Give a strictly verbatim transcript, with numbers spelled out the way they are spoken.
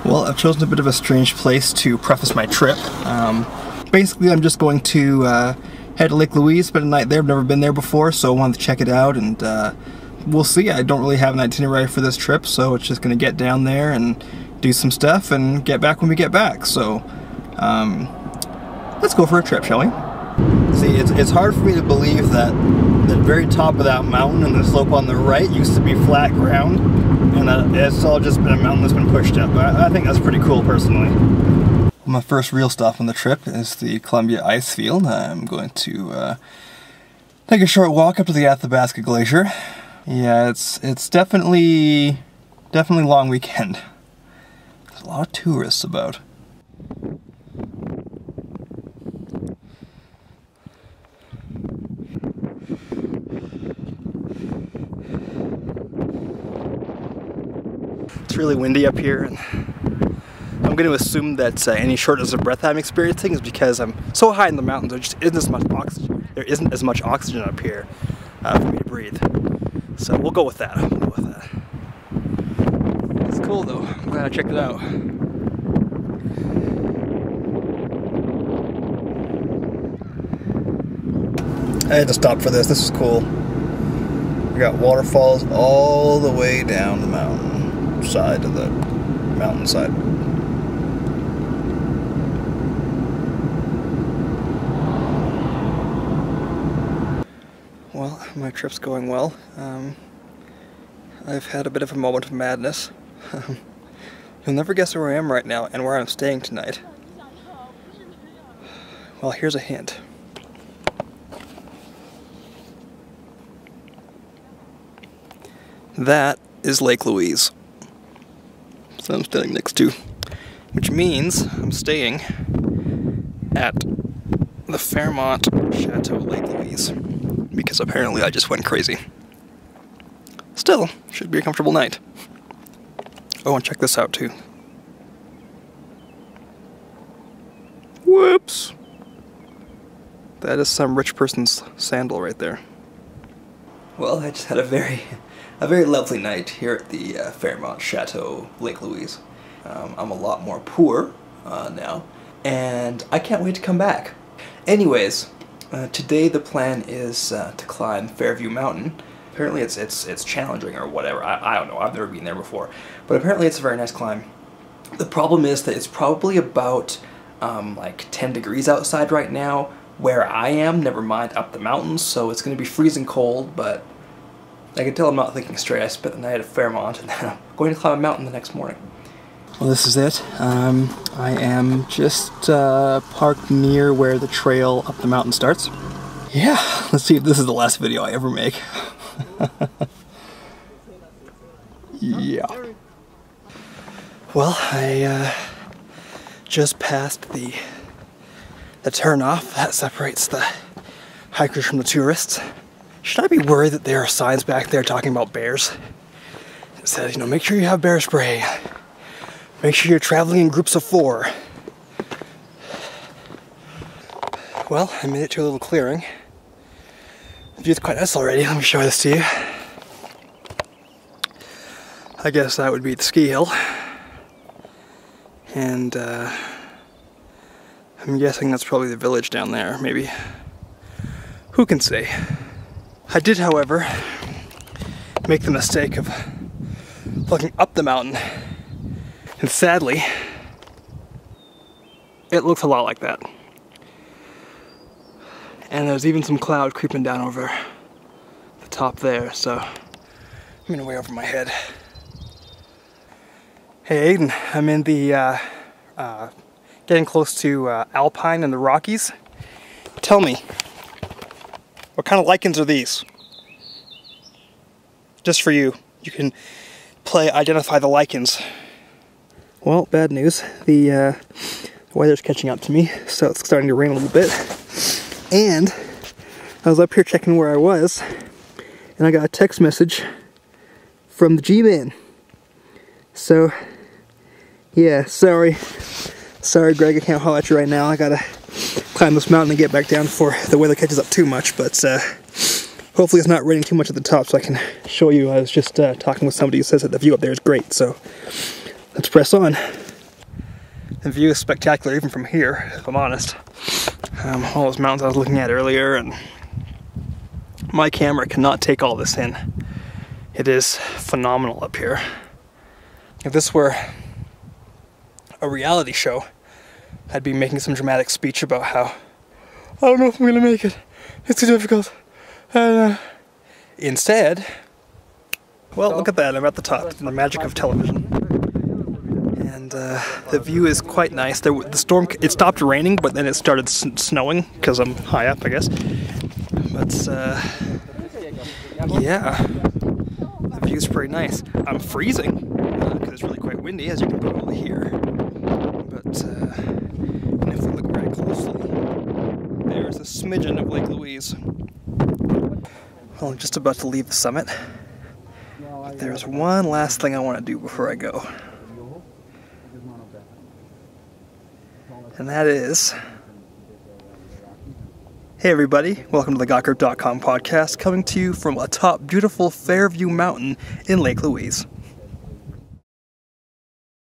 Well, I've chosen a bit of a strange place to preface my trip. Um, basically, I'm just going to uh, head to Lake Louise, spend a night there. I've never been there before, so I wanted to check it out, and uh, we'll see. I don't really have an itinerary for this trip, so it's just going to get down there and do some stuff and get back when we get back. So, um, let's go for a trip, shall we? See, it's, it's hard for me to believe that the very top of that mountain and the slope on the right used to be flat ground, and that it's all just been a mountain that's been pushed up. I, I think that's pretty cool, personally. My first real stop on the trip is the Columbia Ice Field. I'm going to uh, take a short walk up to the Athabasca Glacier. Yeah, it's it's definitely definitely long weekend. There's a lot of tourists about. It's really windy up here, and I'm going to assume that uh, any shortness of breath I'm experiencing is because I'm so high in the mountains. There just isn't as much oxygen. There isn't as much oxygen up here uh, for me to breathe. So we'll go with that. We'll go with that. It's cool though. I'm glad I checked it out. I had to stop for this. This is cool. We got waterfalls all the way down the mountain side of the mountainside. Well, my trip's going well. Um, I've had a bit of a moment of madness. You'll never guess where I am right now and where I'm staying tonight. Well, here's a hint. That is Lake Louise. So I'm standing next to, which means I'm staying at the Fairmont Chateau Lake Louise, because apparently I just went crazy. Still, should be a comfortable night. Oh, and check this out too. Whoops! That is some rich person's sandal right there. Well, I just had a very, a very lovely night here at the uh, Fairmont Chateau Lake Louise. Um, I'm a lot more poor uh, now, and I can't wait to come back. Anyways, uh, today the plan is uh, to climb Fairview Mountain. Apparently it's it's it's challenging or whatever. I, I don't know. I've never been there before, but apparently it's a very nice climb. The problem is that it's probably about um, like ten degrees outside right now where I am. Never mind up the mountains, so it's going to be freezing cold. But I can tell I'm not thinking straight. I spent the night at Fairmont, and then I'm going to climb a mountain the next morning. Well, this is it. Um, I am just uh, parked near where the trail up the mountain starts. Yeah, let's see if this is the last video I ever make. Yeah. Well, I uh, just passed the the turnoff that separates the hikers from the tourists. Should I be worried that there are signs back there talking about bears? It says, you know, make sure you have bear spray. Make sure you're traveling in groups of four. Well, I made it to a little clearing. The view's quite nice already. Let me show this to you. I guess that would be the ski hill. And uh, I'm guessing that's probably the village down there, maybe. Who can say? I did, however, make the mistake of looking up the mountain. And sadly, it looks a lot like that. And there's even some cloud creeping down over the top there, so I'm gonna way over my head. Hey Aiden, I'm in the, uh, uh, getting close to uh, Alpine and the Rockies. Tell me, what kind of lichens are these? Just for you, you can play identify the lichens. Well, bad news. The uh, weather's catching up to me, so it's starting to rain a little bit. And I was up here checking where I was, and I got a text message from the G-Man. So, yeah, sorry. Sorry, Greg, I can't holler at you right now. I gotta climb this mountain and get back down before the weather catches up too much, but uh, hopefully it's not raining too much at the top so I can show you. I was just uh, talking with somebody who says that the view up there is great, so let's press on. The view is spectacular even from here, if I'm honest. Um, all those mountains I was looking at earlier, and my camera cannot take all this in. It is phenomenal up here. If this were a reality show, I'd be making some dramatic speech about how I don't know if I'm gonna make it. It's too difficult. Uh, instead, well, look at that. I'm at the top. The magic of television. And uh, the view is quite nice. There, the storm, it stopped raining, but then it started s snowing because I'm high up, I guess. But uh, yeah, the view's pretty nice. I'm freezing because uh, it's really quite windy, as you can probably hear. But uh, and if we look very closely, there's a smidgen of Lake Louise. Well, I'm just about to leave the summit. But there's one last thing I want to do before I go. And that is, hey everybody, welcome to the got grip dot com podcast, coming to you from atop beautiful Fairview Mountain in Lake Louise.